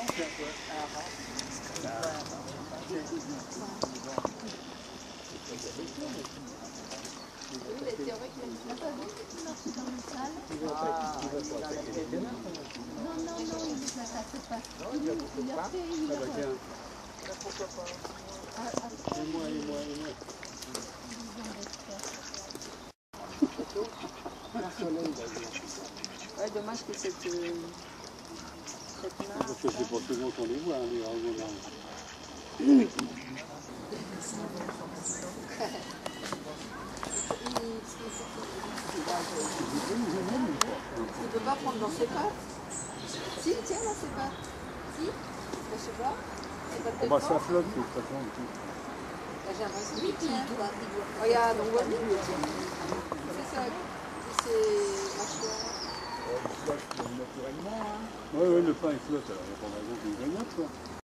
C'est vrai qu'il a une pas vu qui marche dans le salle. Non, il ne l'attaque pas. Il a fait, il a fait. Pourquoi pas? Et moi. Ouais, dommage que cette marque. Parce que c'est pas souvent qu'on les voit, les ragots. Il ne peut pas prendre dans ses pattes. Si, tiens dans ses pattes. Si, je sais pas. Oh bah ça flotte de toute façon. J'ai l'impression qu'il tient. Regarde, on voit bien. C'est ça. C'est mâchoire. Oui, le pain il flotte, alors il n'y a pas de raison qu'il grignote, quoi.